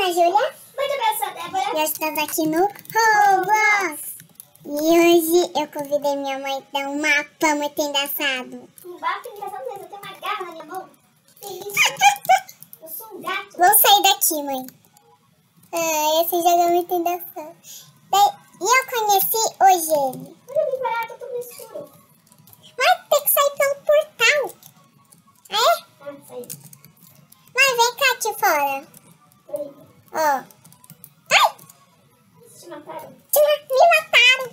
a Júlia. Muito bem, eu sou a Débora. Nós estamos aqui no Roblox. E hoje eu convidei minha mãe a dar um mapa muito engraçado. Um mapa engraçado mesmo, eu tenho uma garra na minha mão. Que isso? Eu sou um gato. Vou sair daqui, mãe. Esse jogo é muito engraçado. E eu conheci hoje ele. Olha, eu vim parar, tô tudo no escuro. Mas tem que sair pelo portal. É? Ah, saí. Mãe, vem cá aqui fora. Oi. Ó. Ai! Eles te mataram? Me mataram.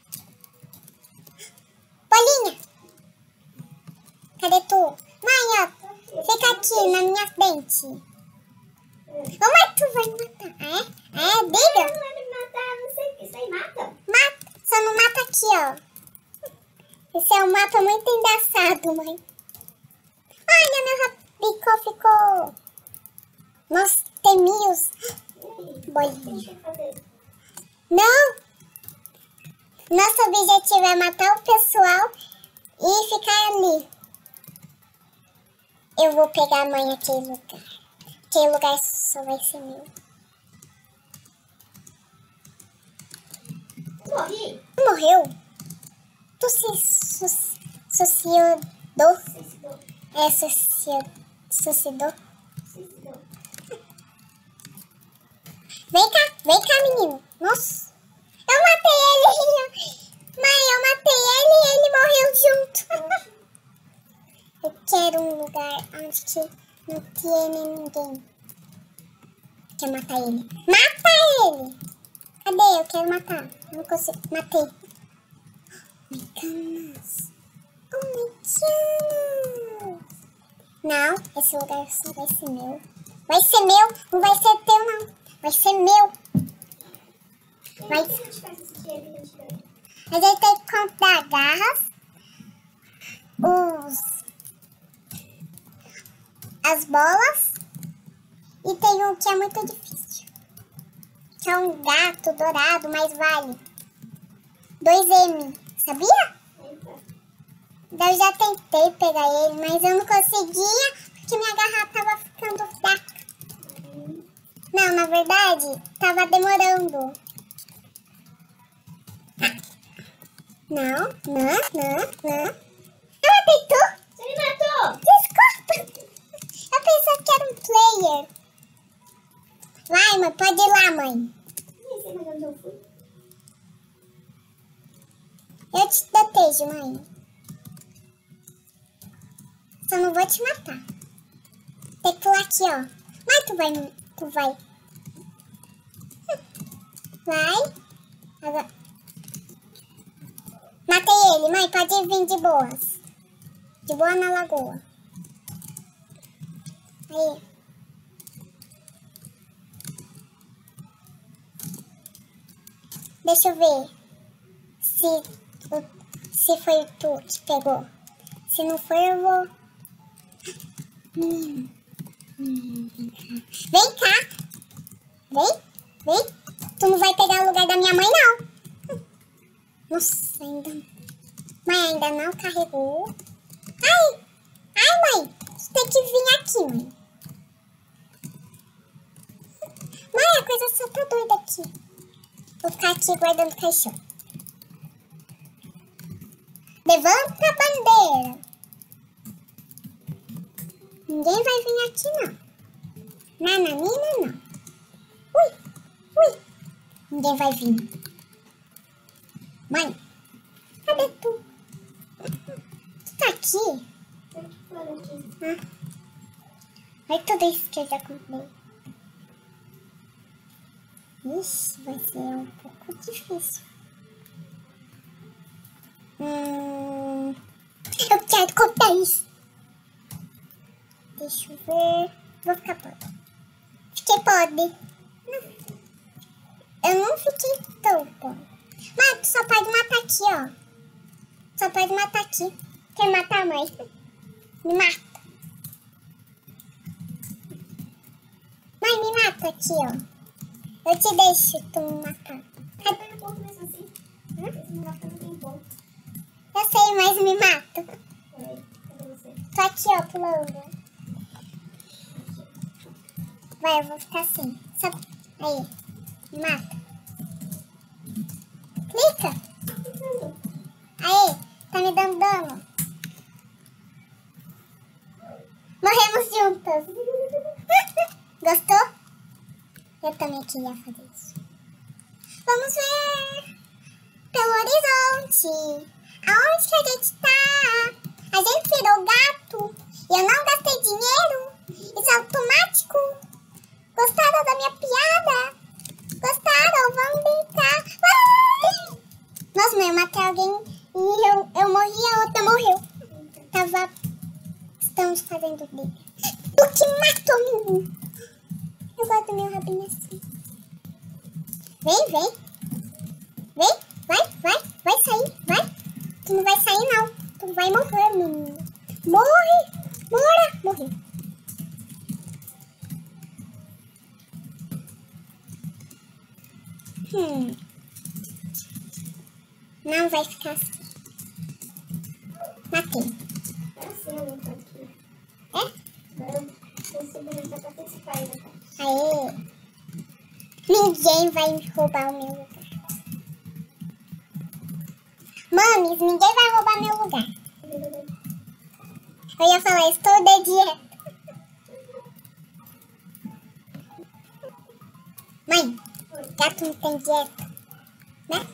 Bolinha. Cadê tu? Mãe, ó. Fica aqui na minha frente. Ô, mãe, tu vai me matar. É? Diga. Não vai me matar, não sei o que. Isso aí mata? Mata. Só não mata aqui, ó. Esse é um mapa muito engraçado, mãe. Olha, meu rabicó ficou... Nossa, tem mios. Bolinha. Não. Nosso objetivo é matar o pessoal e ficar ali. Eu vou pegar a mãe naquele lugar. Aquele lugar só vai ser meu. Morri. Morreu? Tu se suicidou? Suicidou. É, suicidou? Suicidou. Vem cá, menino. Nossa, eu matei ele. Mãe, eu matei ele e ele morreu junto. Eu quero um lugar onde que não tem ninguém. Quer matar ele? Mata ele! Cadê? Eu quero matar. Eu não consigo. Matei. Mecanas. Não, esse lugar só vai ser meu. Vai ser meu, não vai ser teu, não. Vai ser meu. Vai. O que a gente faz esse dinheiro que a gente ganha? A gente tem que comprar garras, as bolas, e tem um que é muito difícil, que é um gato dourado, mas vale 2M, sabia? Eu já tentei pegar ele, mas eu não conseguia porque minha garra tava ficando fraca. Não, na verdade, tava demorando. Não. Eu matei tu? Você me matou! Desculpa! Eu pensava que era um player. Vai, mãe, pode ir lá, mãe. Nem sei mais onde eu fui. Eu te protejo, mãe. Só não vou te matar. Tem que pular aqui, ó. Mas tu vai. Vai. Agora. Matei ele, mãe. Pode vir de boas. De boa na lagoa. Aí. Deixa eu ver se foi tu que pegou. Se não for, eu vou... Vem cá. Vem. Tu não vai pegar o lugar da minha mãe, não. Nossa, ainda não carregou. Ai, mãe. Tu tem que vir aqui, mãe. Mãe, a coisa só tá doida aqui. Vou ficar aqui guardando o caixão. Levanta a bandeira. Ninguém vai vir aqui, não. Nananina, não. Ui. Ninguém vai vir. Mãe, cadê tu? Tu tá aqui? Tô aqui fora aqui. Olha tudo isso que eu já comprei. Ixi, vai ser um pouco difícil. Eu quero comprar isso. Deixa eu ver. Vou ficar pobre. Fiquei pobre. Eu não fiquei tão pobre. Mas tu só pode matar aqui, ó. Só pode matar aqui. Quer matar a mãe? Me mata. Mãe, me mata aqui, ó. Eu te deixo tu me matar. Cadê o ponto mesmo assim? Esse negócio não tem ponto. Eu sei, mas me mata. Peraí, cadê você? Tô aqui, ó, pulando. Vai, eu vou ficar assim. Só... Aí. Me mata. Clica. Aí. Tá me dando dano. Morremos juntas. Gostou? Eu também queria fazer isso. Vamos ver pelo horizonte. Aonde que a gente tá? A gente virou gato. E eu não gastei dinheiro. Isso é automático. Gostaram da minha piada? Gostaram? Vamos brincar. Ai! Nossa, mãe, eu matei alguém e eu morri e a outra morreu. Estamos fazendo briga. Tu que matou, menino. Eu gosto do meu rabinho assim. Vem, vem. Vem, vai sair, vai. Tu não vai sair, não. Tu vai morrer, menino. Morre. Não vai ficar assim. Matei. Aê! Ninguém vai roubar o meu lugar. Mames, ninguém vai roubar meu lugar. Eu ia falar, estou de dieta. Mãe, gato não tem dieta, né?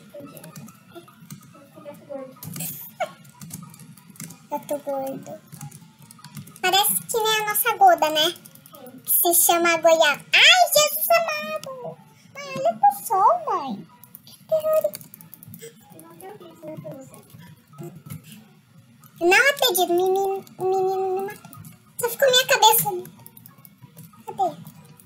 Eu tô gordo. Parece que nem a nossa goda, né? Que se chama goiaba. Ai, Jesus amado! Mãe, olha pro sol, mãe. Que terror. Não acredito, o menino me matou. Só ficou minha cabeça ali. Cadê?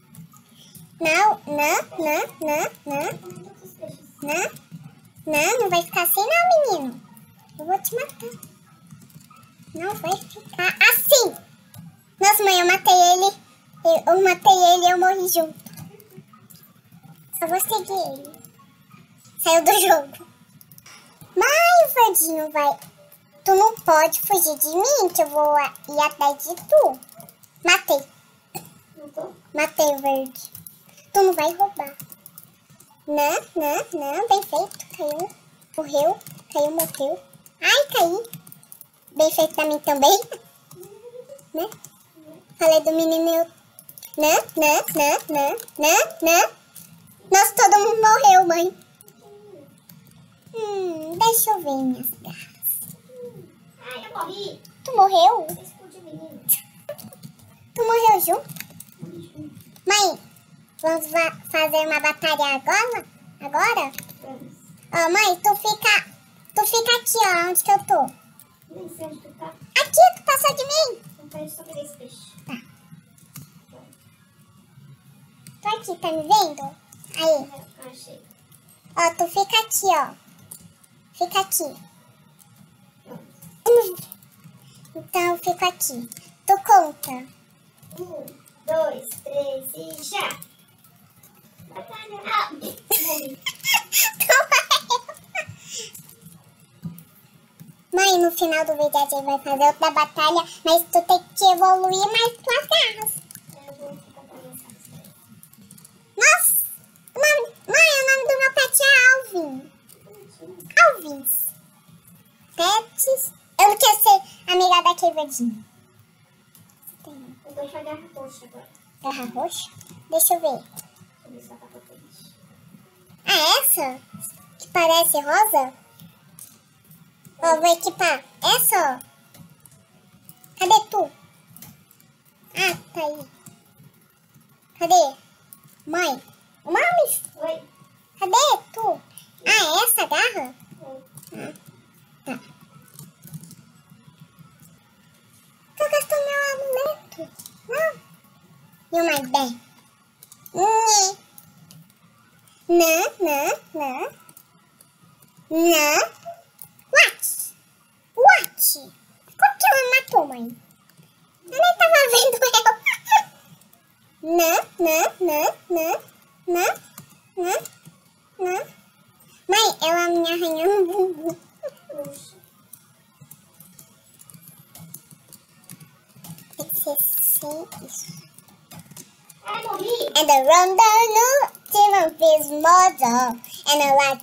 Não vai ficar assim não, menino. Eu vou te matar. Não vai ficar assim. Nossa, mãe, eu matei ele. Eu matei ele e eu morri junto. Só vou seguir ele. Saiu do jogo. Mas, Verdinho, vai. Tu não pode fugir de mim, que eu vou ir atrás de tu. Matei. Matei o verde. Tu não vai roubar. Não. Bem feito. Caiu. Morreu. Caiu, morreu. Ai, caí. Bem feito pra mim também. Né? Falei do menino. Não. Nossa, todo mundo morreu, mãe. Deixa eu ver minhas garras. Ai, eu morri. Tu morreu? Eu explodi o menino. Tu morreu junto? Mãe, vamos fazer uma batalha agora? Vamos. Ó, mãe, tu fica aqui, ó, onde que eu tô. Nem sei onde tu tá. Aqui, tu passou de mim. Então eu só peguei esse peixe. Tá. Tô aqui, tá me vendo? Aí. Achei. Ó, tu fica aqui, ó. Fica aqui. Então eu fico aqui. Tu conta. 1, 2, 3 e já. Batalha. Ah, morri. Mãe, no final do vídeo a gente vai fazer outra batalha, mas tu tem que evoluir mais tuas garras. Eu vou ficar com minhas garras. Nossa! Mãe, o nome do meu pet é Alvin. Alvins. Pets. Eu não quero ser amiga daquele verdinho. Eu vou achar a garra roxa agora. Garra roxa? Deixa eu ver. Deixa eu ver se ela tá potente. Ah, essa? Que parece rosa? Ó, vou equipar. Essa, ó. Cadê tu? Ah, tá aí. Cadê? Mãe? Mames? Oi. Cadê tu? Ah, é essa garra? Oi. Ah, tá. Tu gastou meu amuleto? Não. E o mais bem? Não. What? Como que ela matou, mãe? Eu nem tava vendo ela. Não. Mãe, ela me arranhou no bumbum. Puxa. Tem que ser assim, isso. Ah, Ai, morri. And the round the this model. And I like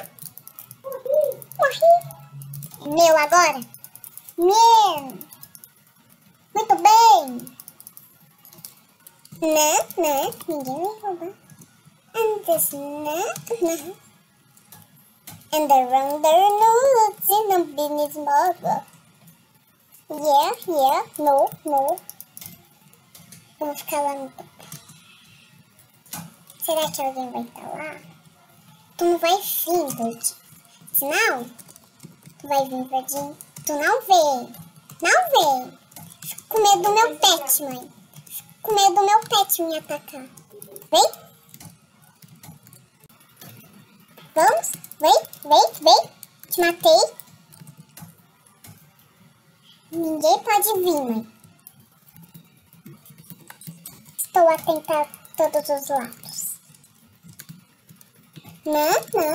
Morri. Meu agora. Meu. Muito bem. Não. Ninguém me rouba. And this não. And the round the business model. Yeah. No. Eu vou ficar lá no topo. Será que alguém vai estar lá? Tu não vai vir, Verdinho. Senão, tu vai vir, Verdinho. Tu não vem. Fico com medo do meu pet, mãe. Fico com medo do meu pet me atacar. Vem. Vamos. Vem. Te matei. Ninguém pode vir, mãe. Estou atenta a todos os lados. Não.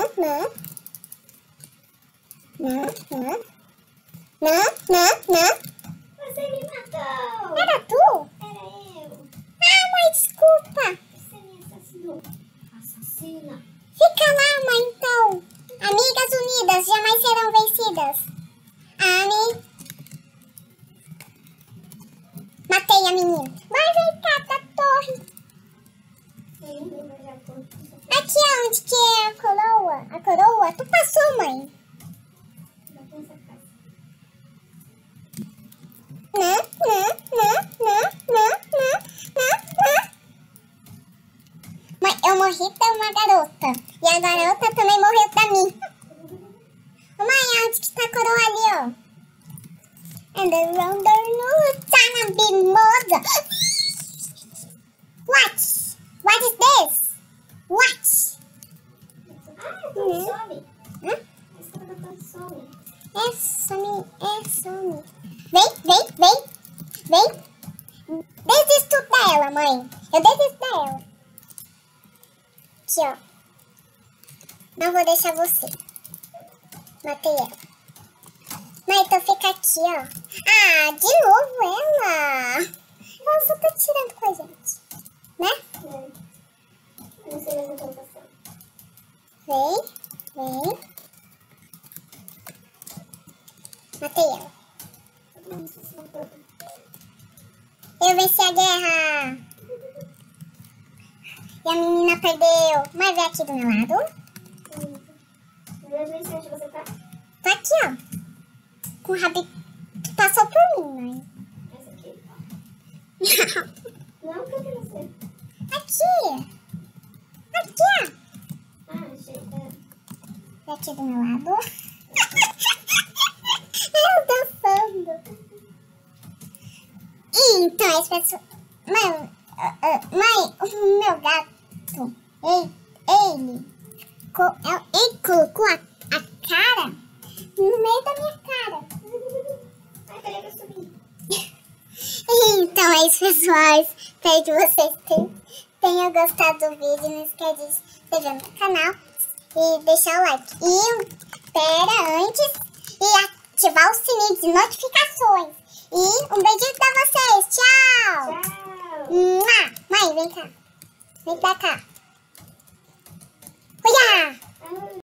Você me matou. Era tu? Era eu. Ah, mãe, desculpa. Você me assassinou. Assassina. Fica lá, mãe, então. Amigas unidas jamais serão vencidas. Amém. Matei a menina. Vai, vem cá da torre. Aqui é onde que é a coroa? A coroa? Tu passou, mãe? Não. Mãe, eu morri pra uma garota. E a garota também morreu pra mim. Ô, mãe, onde que tá a coroa ali, ó? And the rounder no time be mother. What is this? What? Some. Hã? Some. Some. Vem. Desisto dela, mãe. Eu desisto dela. Aqui, ó. Não vou deixar você. Matei ela. Mãe, então fica aqui, ó. Ah, de novo ela. Ela só tá tirando com a gente. Né? Não sei mais o que eu tô passando. Vem. Matei ela. Eu venci a guerra. E a menina perdeu. Mas vem aqui do meu lado. Eu nem sei onde você tá. Tá aqui, ó. Com o rabinho. Tu passou por mim, mãe. Essa aqui. Não, cadê você? Aqui, ó. Ah, achei. Vem aqui do meu lado. Eu dançando. Então, as pessoas... Mãe, o meu gato, ele colocou a cara no meio da minha cara. Ai, peraí que eu subi. Então é isso, pessoal. Espero que vocês tenham gostado do vídeo. Não esquece de se inscrever no canal e deixar o like. E espera antes e ativar o sininho de notificações. E um beijinho pra vocês. Tchau! Tchau! Mãe, vem cá. Vem pra cá. Olha!